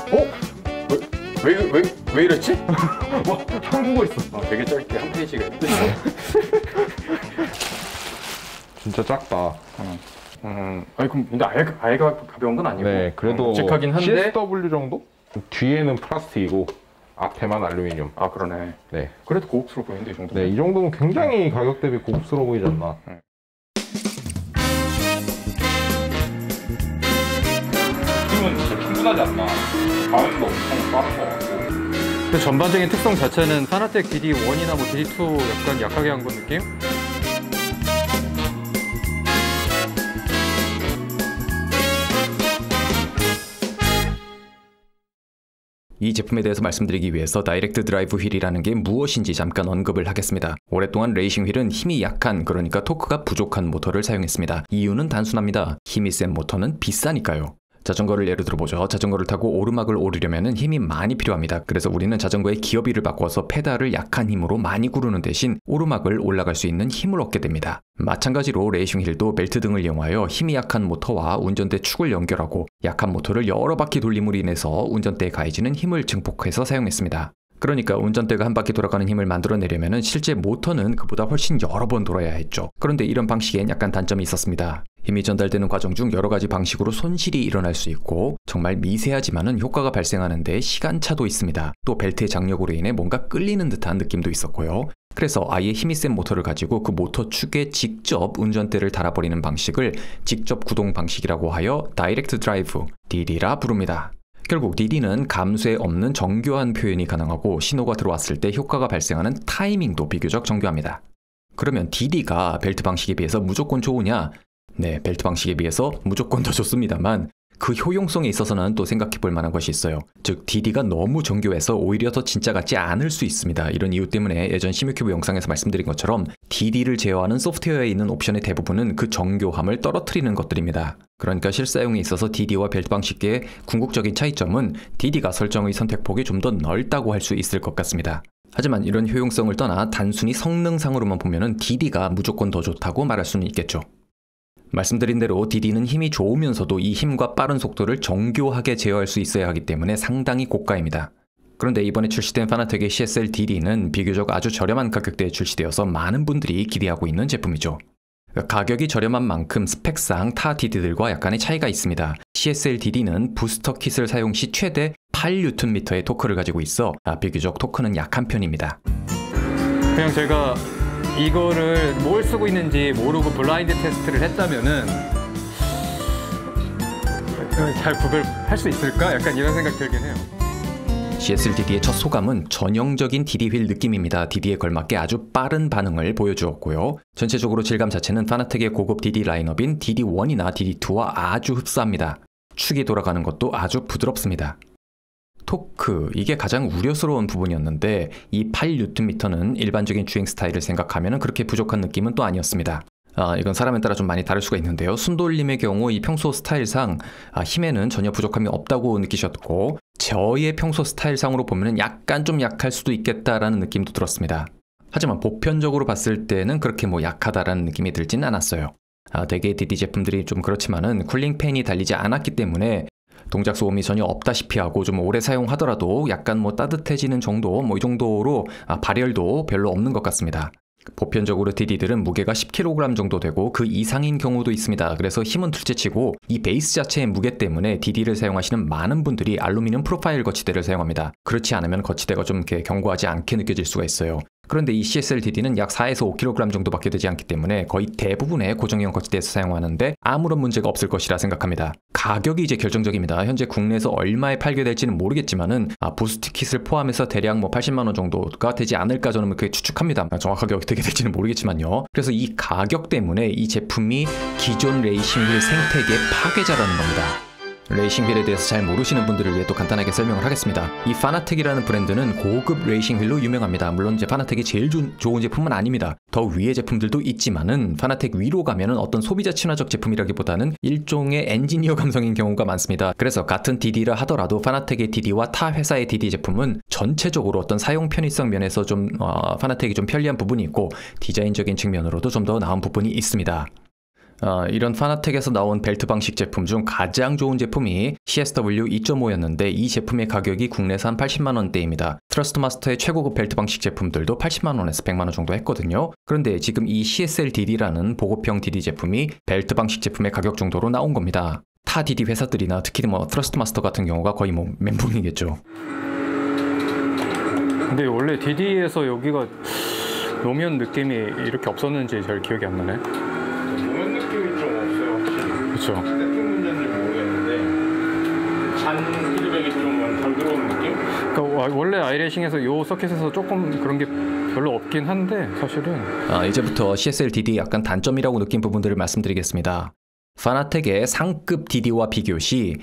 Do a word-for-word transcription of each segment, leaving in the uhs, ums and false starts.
어? 왜, 왜, 왜, 왜 이랬지? 와, 한국어 있어. 아, 되게 짧게 한 페이지가 있대. 진짜 작다. 음, 음, 아니 그럼 근데 아예, 아예 가벼운 건 아니고. 네, 그래도 묵직하긴 한데. 씨에스더블유 정도? 뒤에는 플라스틱이고 앞에만 알루미늄. 아 그러네. 네. 그래도 고급스러워 보이는데 이 정도면. 네, 이 정도면 굉장히 가격 대비 고급스러워 보이지 않나? 네. 힘은 진짜 충분하지 않나? 반응도 엄청 빠른 것 같고. 그 전반적인 특성 자체는 파나텍 디디 원이나 뭐 디디 투 약간 약하게 한 건 느낌? 이 제품에 대해서 말씀드리기 위해서 다이렉트 드라이브 휠이라는 게 무엇인지 잠깐 언급을 하겠습니다. 오랫동안 레이싱 휠은 힘이 약한, 그러니까 토크가 부족한 모터를 사용했습니다. 이유는 단순합니다. 힘이 센 모터는 비싸니까요. 자전거를 예로 들어보죠. 자전거를 타고 오르막을 오르려면 힘이 많이 필요합니다. 그래서 우리는 자전거의 기어비를 바꿔서 페달을 약한 힘으로 많이 구르는 대신 오르막을 올라갈 수 있는 힘을 얻게 됩니다. 마찬가지로 레이싱 휠도 벨트 등을 이용하여 힘이 약한 모터와 운전대 축을 연결하고 약한 모터를 여러 바퀴 돌림으로 인해서 운전대에 가해지는 힘을 증폭해서 사용했습니다. 그러니까 운전대가 한 바퀴 돌아가는 힘을 만들어내려면 실제 모터는 그보다 훨씬 여러 번 돌아야 했죠. 그런데 이런 방식엔 약간 단점이 있었습니다. 힘이 전달되는 과정 중 여러 가지 방식으로 손실이 일어날 수 있고 정말 미세하지만은 효과가 발생하는데 시간차도 있습니다. 또 벨트의 장력으로 인해 뭔가 끌리는 듯한 느낌도 있었고요. 그래서 아예 힘이 센 모터를 가지고 그 모터 축에 직접 운전대를 달아버리는 방식을 직접 구동 방식이라고 하여 다이렉트 드라이브, 디디라 부릅니다. 결국 디디는 감쇠 없는 정교한 표현이 가능하고 신호가 들어왔을 때 효과가 발생하는 타이밍도 비교적 정교합니다. 그러면 디디가 벨트 방식에 비해서 무조건 좋으냐? 네, 벨트 방식에 비해서 무조건 더 좋습니다만 그 효용성에 있어서는 또 생각해 볼 만한 것이 있어요. 즉 디디가 너무 정교해서 오히려 더 진짜 같지 않을 수 있습니다. 이런 이유 때문에 예전 시뮤큐브 영상에서 말씀드린 것처럼 디디를 제어하는 소프트웨어에 있는 옵션의 대부분은 그 정교함을 떨어뜨리는 것들입니다. 그러니까 실사용에 있어서 디디와 벨트 방식의 궁극적인 차이점은 디디가 설정의 선택폭이 좀 더 넓다고 할 수 있을 것 같습니다. 하지만 이런 효용성을 떠나 단순히 성능상으로만 보면은 디디가 무조건 더 좋다고 말할 수는 있겠죠. 말씀드린 대로 디디는 힘이 좋으면서도 이 힘과 빠른 속도를 정교하게 제어할 수 있어야 하기 때문에 상당히 고가입니다. 그런데 이번에 출시된 파나텍의 씨에스엘 디디는 비교적 아주 저렴한 가격대에 출시되어서 많은 분들이 기대하고 있는 제품이죠. 가격이 저렴한 만큼 스펙상 타 디디들과 약간의 차이가 있습니다. 씨에스엘 디디는 부스터 킷을 사용 시 최대 팔 뉴턴 미터의 토크를 가지고 있어 비교적 토크는 약한 편입니다. 그냥 제가 이거를 뭘 쓰고 있는지 모르고 블라인드 테스트를 했다면은 잘 구별할 수 있을까? 약간 이런 생각 들긴 해요. 씨에스엘 디디의 첫 소감은 전형적인 디디 휠 느낌입니다. 디디에 걸맞게 아주 빠른 반응을 보여주었고요. 전체적으로 질감 자체는 파나텍의 고급 디디 라인업인 디디 원이나 디디 투와 아주 흡사합니다. 축이 돌아가는 것도 아주 부드럽습니다. 토크, 이게 가장 우려스러운 부분이었는데 이 팔 뉴턴 미터는 일반적인 주행 스타일을 생각하면 그렇게 부족한 느낌은 또 아니었습니다. 아, 이건 사람에 따라 좀 많이 다를 수가 있는데요. 순돌림의 경우 이 평소 스타일상 아, 힘에는 전혀 부족함이 없다고 느끼셨고 저의 평소 스타일상으로 보면 약간 좀 약할 수도 있겠다라는 느낌도 들었습니다. 하지만 보편적으로 봤을 때는 그렇게 뭐 약하다라는 느낌이 들진 않았어요. 아, 대개 디디 제품들이 좀 그렇지만은 쿨링 팬이 달리지 않았기 때문에 동작 소음이 전혀 없다시피 하고 좀 오래 사용하더라도 약간 뭐 따뜻해지는 정도 뭐 이 정도로 아, 발열도 별로 없는 것 같습니다. 보편적으로 디디들은 무게가 십 킬로그램 정도 되고 그 이상인 경우도 있습니다. 그래서 힘은 둘째치고 이 베이스 자체의 무게 때문에 디디를 사용하시는 많은 분들이 알루미늄 프로파일 거치대를 사용합니다. 그렇지 않으면 거치대가 좀 이렇게 견고하지 않게 느껴질 수가 있어요. 그런데 이 씨에스엘 디디는 약 사에서 오 킬로그램 정도밖에 되지 않기 때문에 거의 대부분의 고정형 거치대에서 사용하는데 아무런 문제가 없을 것이라 생각합니다. 가격이 이제 결정적입니다. 현재 국내에서 얼마에 팔게 될지는 모르겠지만은 아, 부스트 킷을 포함해서 대략 뭐 팔십만 원 정도가 되지 않을까 저는 그렇게 추측합니다. 정확하게 어떻게 될지는 모르겠지만요. 그래서 이 가격 때문에 이 제품이 기존 레이싱휠 생태계 파괴자라는 겁니다. 레이싱 휠에 대해서 잘 모르시는 분들을 위해 또 간단하게 설명을 하겠습니다. 이 파나텍이라는 브랜드는 고급 레이싱 휠로 유명합니다. 물론 이제 파나텍이 제일 조, 좋은 제품은 아닙니다. 더 위의 제품들도 있지만은 파나텍 위로 가면은 어떤 소비자 친화적 제품이라기보다는 일종의 엔지니어 감성인 경우가 많습니다. 그래서 같은 디디라 하더라도 파나텍의 디디와 타 회사의 디디 제품은 전체적으로 어떤 사용 편의성 면에서 좀 어, 파나텍이 좀 편리한 부분이 있고 디자인적인 측면으로도 좀 더 나은 부분이 있습니다. 어, 이런 파나텍에서 나온 벨트 방식 제품 중 가장 좋은 제품이 씨에스더블유 이 점 오였는데 이 제품의 가격이 국내에서 한 팔십만 원대입니다. 트러스트마스터의 최고급 벨트 방식 제품들도 팔십만 원에서 백만 원 정도 했거든요. 그런데 지금 이 씨에스엘-디디라는 보급형 디디 제품이 벨트 방식 제품의 가격 정도로 나온 겁니다. 타 디디 회사들이나 특히 뭐 트러스트마스터 같은 경우가 거의 뭐 멘붕이겠죠. 근데 원래 디디에서 여기가 노면 느낌이 이렇게 없었는지 잘 기억이 안 나네. 노면 느낌이 좀 없어요. 그렇죠. 어떤 문제인지 모르겠는데 잔 피드백이 좀 덜 들어오는 느낌? 그러니까 원래 아이레이싱에서 이 서킷에서 조금 그런 게 별로 없긴 한데 사실은. 아, 이제부터 씨에스엘-디디의 약간 단점이라고 느낀 부분들을 말씀드리겠습니다. 파나텍의 상급 디디와 비교 시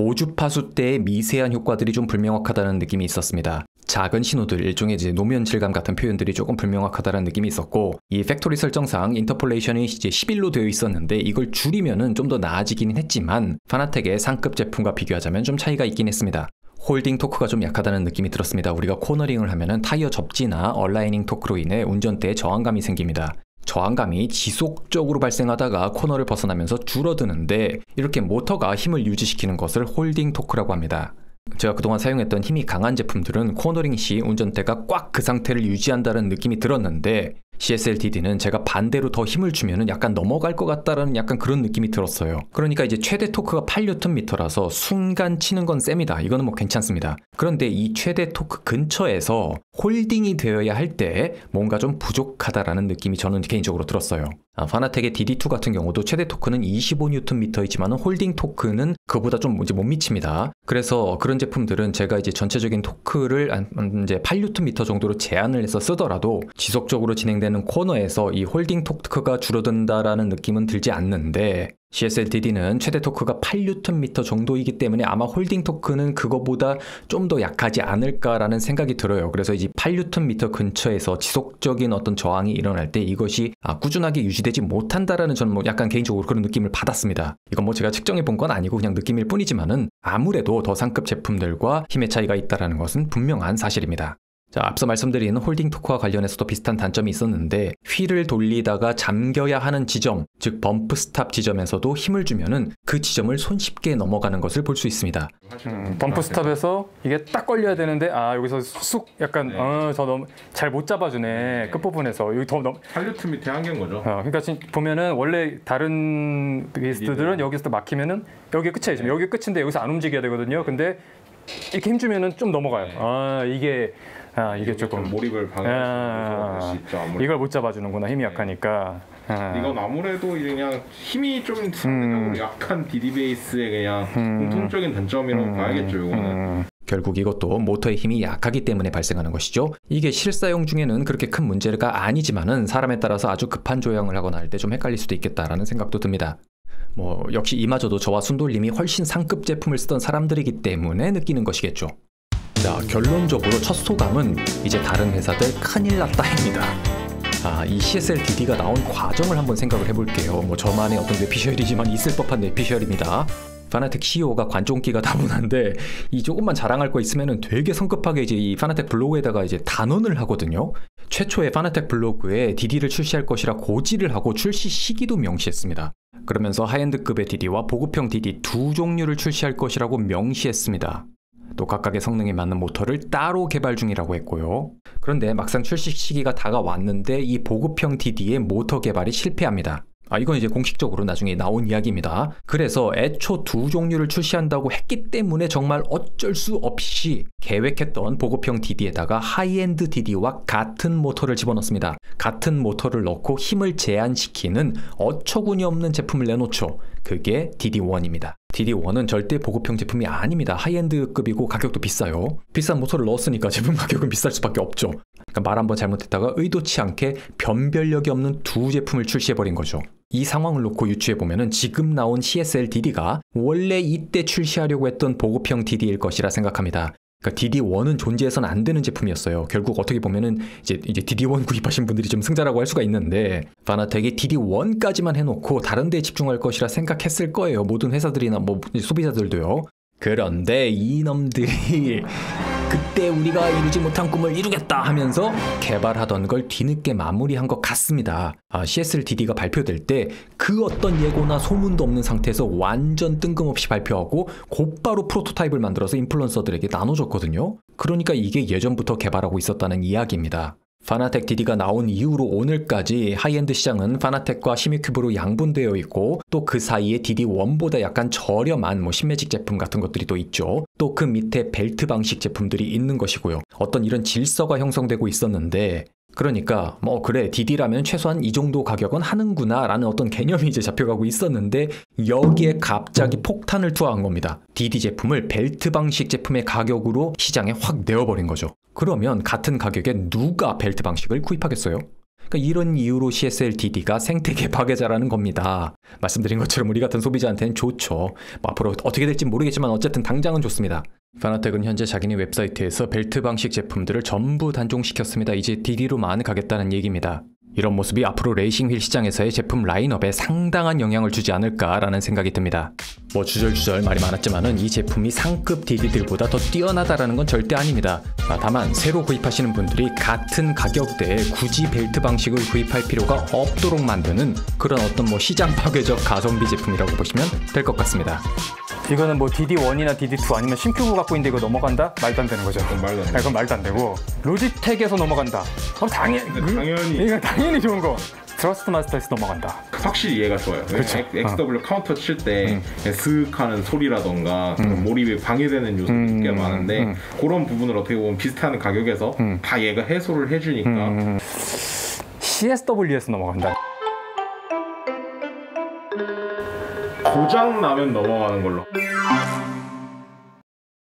고주파수 때의 미세한 효과들이 좀 불명확하다는 느낌이 있었습니다. 작은 신호들, 일종의 이제 노면 질감 같은 표현들이 조금 불명확하다는 느낌이 있었고, 이 팩토리 설정상 인터폴레이션이 이제 십일로 되어 있었는데 이걸 줄이면은 좀 더 나아지기는 했지만 파나텍의 상급 제품과 비교하자면 좀 차이가 있긴 했습니다. 홀딩 토크가 좀 약하다는 느낌이 들었습니다. 우리가 코너링을 하면은 타이어 접지나 얼라이닝 토크로 인해 운전대에 저항감이 생깁니다. 저항감이 지속적으로 발생하다가 코너를 벗어나면서 줄어드는데 이렇게 모터가 힘을 유지시키는 것을 홀딩 토크라고 합니다. 제가 그동안 사용했던 힘이 강한 제품들은 코너링 시 운전대가 꽉 그 상태를 유지한다는 느낌이 들었는데 씨에스엘-디디는 제가 반대로 더 힘을 주면은 약간 넘어갈 것 같다라는 약간 그런 느낌이 들었어요. 그러니까 이제 최대 토크가 팔 뉴턴 미터라서 순간 치는 건 셉니다. 이거는 뭐 괜찮습니다. 그런데 이 최대 토크 근처에서 홀딩이 되어야 할 때 뭔가 좀 부족하다라는 느낌이 저는 개인적으로 들었어요. 아, 파나텍의 디디 투 같은 경우도 최대 토크는 이십오 뉴턴 미터이지만 홀딩 토크는 그보다 좀 이제 못 미칩니다. 그래서 그런 제품들은 제가 이제 전체적인 토크를 이제 팔 뉴턴 미터 정도로 제한을 해서 쓰더라도 지속적으로 진행되는 코너에서 이 홀딩 토크가 줄어든다라는 느낌은 들지 않는데 씨에스엘-디디는 최대 토크가 팔 뉴턴 미터 정도이기 때문에 아마 홀딩 토크는 그거보다 좀 더 약하지 않을까라는 생각이 들어요. 그래서 이제 팔 뉴턴 미터 근처에서 지속적인 어떤 저항이 일어날 때 이것이 아, 꾸준하게 유지되지 못한다라는 저는 뭐 약간 개인적으로 그런 느낌을 받았습니다. 이건 뭐 제가 측정해 본 건 아니고 그냥 느낌일 뿐이지만은 아무래도 더 상급 제품들과 힘의 차이가 있다라는 것은 분명한 사실입니다. 자, 앞서 말씀드린 홀딩 토크와 관련해서도 비슷한 단점이 있었는데 휠을 돌리다가 잠겨야 하는 지점, 즉 범프 스탑 지점에서도 힘을 주면은 그 지점을 손쉽게 넘어가는 것을 볼 수 있습니다. 음, 범프 스탑에서 이게 딱 걸려야 되는데 아 여기서 쑥 약간 네. 어, 저 너무 잘 못 잡아주네. 네. 끝부분에서 여기 더 넘. 팔 뉴턴 미터의 한계인 거죠. 어, 그러니까 지금 보면은 원래 다른 비스트들은 여기서 막히면은 여기 끝이에요. 지금 여기 끝인데 여기서 안 움직여야 되거든요. 근데 이렇게 힘주면은 좀 넘어가요. 네. 아 이게 아 이게 조금 몰입을 방해할 수 있죠. 아무래도. 이걸 못 잡아주는구나. 힘이 약하니까. 아. 이건 아무래도 그냥 힘이 좀 상대적으로 음. 약한 디디 베이스의 그냥 음. 공통적인 단점이라고 음. 봐야겠죠. 이거는. 음. 결국 이것도 모터의 힘이 약하기 때문에 발생하는 것이죠. 이게 실사용 중에는 그렇게 큰 문제가 아니지만은 사람에 따라서 아주 급한 조향을 하거나 할 때 좀 헷갈릴 수도 있겠다라는 생각도 듭니다. 뭐 역시 이마저도 저와 순돌님이 훨씬 상급 제품을 쓰던 사람들이기 때문에 느끼는 것이겠죠. 자, 결론적으로 첫 소감은 이제 다른 회사들 큰일 났다입니다. 아, 이 씨에스엘-디디가 나온 과정을 한번 생각을 해볼게요. 뭐 저만의 어떤 뇌피셜이지만 있을 법한 뇌피셜입니다. 파나텍 씨이오가 관종기가 다분한데 이 조금만 자랑할 거 있으면은 되게 성급하게 이제 이 파나텍 블로그에다가 이제 단언을 하거든요. 최초에 파나텍 블로그에 디디를 출시할 것이라 고지를 하고 출시 시기도 명시했습니다. 그러면서 하이엔드급의 디디와 보급형 디디 두 종류를 출시할 것이라고 명시했습니다. 또 각각의 성능에 맞는 모터를 따로 개발 중이라고 했고요. 그런데 막상 출시 시기가 다가왔는데 이 보급형 디디의 모터 개발이 실패합니다. 아, 이건 이제 공식적으로 나중에 나온 이야기입니다. 그래서 애초 두 종류를 출시한다고 했기 때문에 정말 어쩔 수 없이 계획했던 보급형 디디에다가 하이엔드 디디와 같은 모터를 집어넣습니다. 같은 모터를 넣고 힘을 제한시키는 어처구니 없는 제품을 내놓죠. 그게 디디 원입니다. 디디 원은 절대 보급형 제품이 아닙니다. 하이엔드급이고 가격도 비싸요. 비싼 모터를 넣었으니까 제품 가격은 비쌀 수밖에 없죠. 그러니까 말 한번 잘못했다가 의도치 않게 변별력이 없는 두 제품을 출시해버린 거죠. 이 상황을 놓고 유추해보면 지금 나온 씨에스엘-디디가 원래 이때 출시하려고 했던 보급형 디디일 것이라 생각합니다. 그러니까 디디 원은 존재해서는 안 되는 제품이었어요. 결국 어떻게 보면은 이제 이제 디디 원 구입하신 분들이 좀 승자라고 할 수가 있는데 파나텍이 디디 원까지만 해놓고 다른 데에 집중할 것이라 생각했을 거예요. 모든 회사들이나 뭐 소비자들도요. 그런데 이놈들이 그때 우리가 이루지 못한 꿈을 이루겠다 하면서 개발하던 걸 뒤늦게 마무리한 것 같습니다. 아, 씨에스엘디디가 발표될 때 그 어떤 예고나 소문도 없는 상태에서 완전 뜬금없이 발표하고 곧바로 프로토타입을 만들어서 인플루언서들에게 나눠줬거든요. 그러니까 이게 예전부터 개발하고 있었다는 이야기입니다. 파나텍 디디가 나온 이후로 오늘까지 하이엔드 시장은 파나텍과 시미큐브로 양분되어 있고 또 그 사이에 디디 원보다 약간 저렴한 뭐 신매직 제품 같은 것들이 또 있죠. 또 그 밑에 벨트 방식 제품들이 있는 것이고요. 어떤 이런 질서가 형성되고 있었는데 그러니까 뭐 그래 디디라면 최소한 이 정도 가격은 하는구나 라는 어떤 개념이 이제 잡혀가고 있었는데 여기에 갑자기 폭탄을 투하한 겁니다. 디디 제품을 벨트 방식 제품의 가격으로 시장에 확 내어버린 거죠. 그러면 같은 가격에 누가 벨트 방식을 구입하겠어요? 그러니까 이런 이유로 씨에스엘디디가 생태계 파괴자라는 겁니다. 말씀드린 것처럼 우리 같은 소비자한테는 좋죠. 뭐 앞으로 어떻게 될지 모르겠지만 어쨌든 당장은 좋습니다. 파나텍은 현재 자기네 웹사이트에서 벨트 방식 제품들을 전부 단종시켰습니다. 이제 디디로만 가겠다는 얘기입니다. 이런 모습이 앞으로 레이싱 휠 시장에서의 제품 라인업에 상당한 영향을 주지 않을까라는 생각이 듭니다. 뭐 주절주절 말이 많았지만은 이 제품이 상급 디디들보다 더 뛰어나다라는 건 절대 아닙니다. 아, 다만 새로 구입하시는 분들이 같은 가격대에 굳이 벨트 방식을 구입할 필요가 없도록 만드는 그런 어떤 뭐 시장 파괴적 가성비 제품이라고 보시면 될 것 같습니다. 이거는 뭐 디디 원이나 디디 투 아니면 심큐브 갖고 있는데 이거 넘어간다? 말도 안 되는 거죠. 그건 말도 안 돼. 네, 그건 말도 안 되고 로지텍에서 넘어간다. 그럼 당연, 당연히. 이거 당연히 좋은 거. 트러스트 마스터에서 넘어간다. 확실히 얘가 좋아요. 그렇죠. 엑스더블유 어. 카운터 칠 때 음. 스윽하는 소리라던가 음. 몰입이 방해되는 요소가 음. 꽤 많은데 음. 그런 부분을 어떻게 보면 비슷한 가격에서 음. 다 얘가 해소를 해주니까 음. 씨에스더블유에서 넘어간다. 고장 나면 넘어가는 걸로.